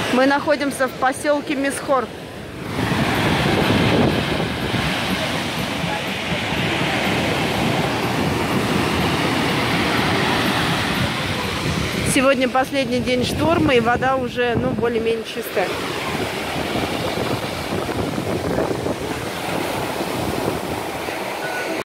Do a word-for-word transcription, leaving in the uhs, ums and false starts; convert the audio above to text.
Мы находимся в поселке Мисхор. Сегодня последний день шторма, и вода уже, ну, более-менее чистая.